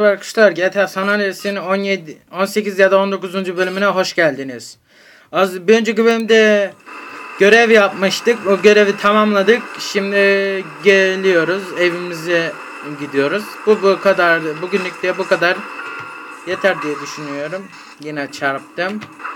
Arkadaşlar GTA San Andreas'in 18 ya da 19. bölümüne hoş geldiniz. Bir önceki bölümde görev yapmıştık. O görevi tamamladık. Şimdi geliyoruz. Evimize gidiyoruz. Bu kadar. Bugünlük de bu kadar. Yeter diye düşünüyorum. Yine çarptım.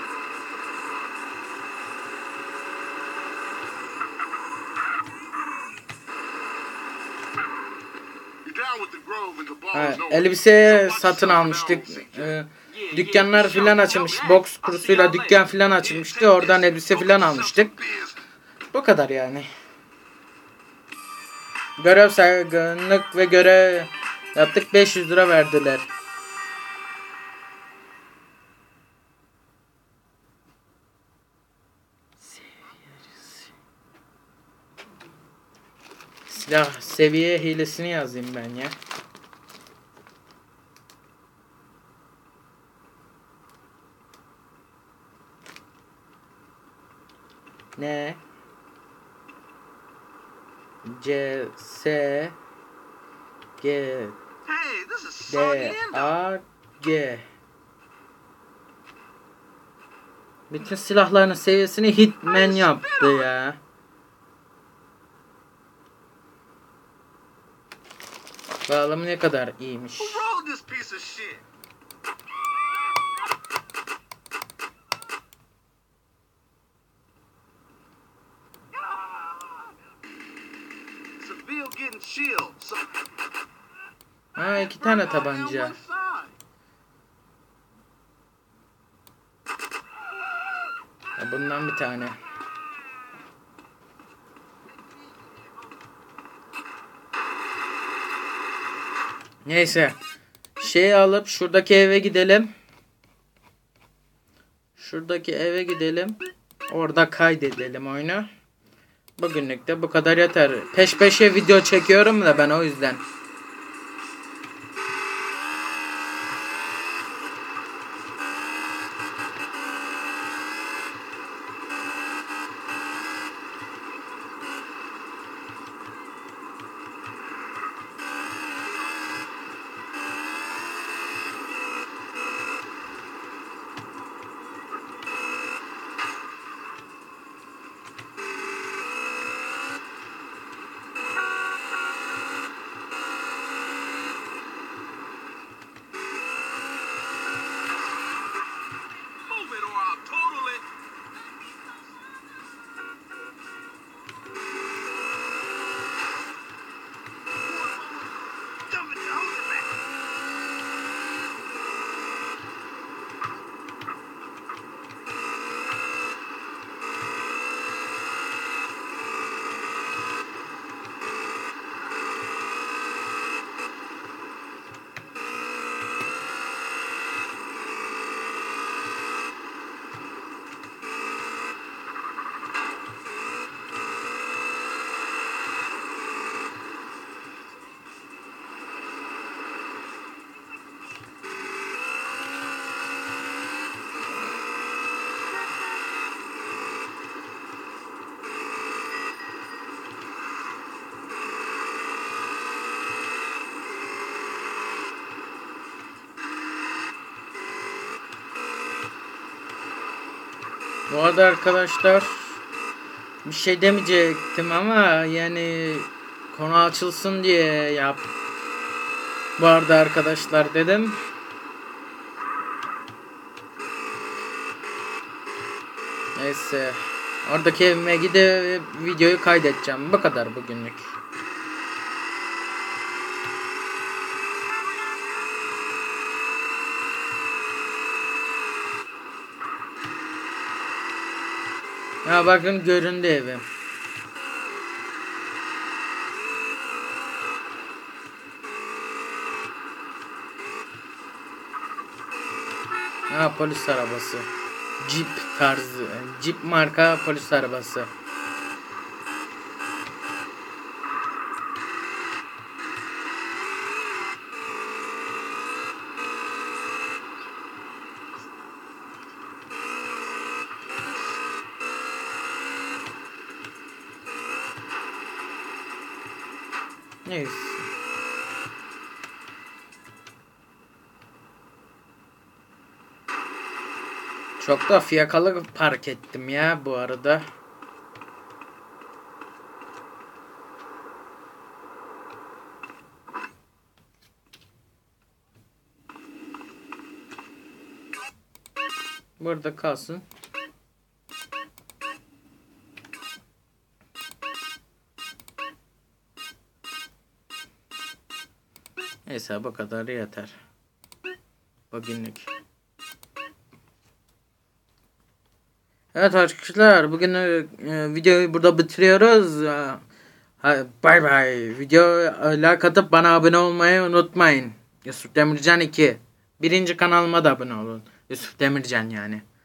Elbise satın almıştık. Dükkanlar filan açılmış. Boks kursuyla dükkan filan açılmıştı. Oradan elbise filan almıştık. Bu kadar yani. Görev saygınlık ve görev yaptık. 500 lira verdiler. Silah seviye hilesini yazayım ben ya. Ne? C S G D A G. Bütün silahların seviyesini Hitman yaptı ya. Bağlamı ne kadar iyiymiş. Ha, 2 tane tabanca. Bundan bir tane. Neyse. Alıp şuradaki eve gidelim. Orada kaydedelim oyunu. Bugünlük de bu kadar yeter. Peş peşe video çekiyorum da ben o yüzden. Bu arada arkadaşlar bir şey demeyecektim ama yani konu açılsın diye bu arada arkadaşlar dedim. Neyse, oradaki evime gidip videoyu kaydedeceğim. Bu kadar bugünlük. Ha, bakın göründü evim. Ha, polis arabası. Jeep marka polis arabası. Neyse. Çok da fiyakalı park ettim ya bu arada. Burada kalsın. Neyse bu kadar yeter. Bugünlük. Evet arkadaşlar bugün videoyu burada bitiriyoruz. Bay bay. Video like atıp bana abone olmayı unutmayın. Yusuf Demircan 2. Birinci kanalıma da abone olun. Yusuf Demircan yani.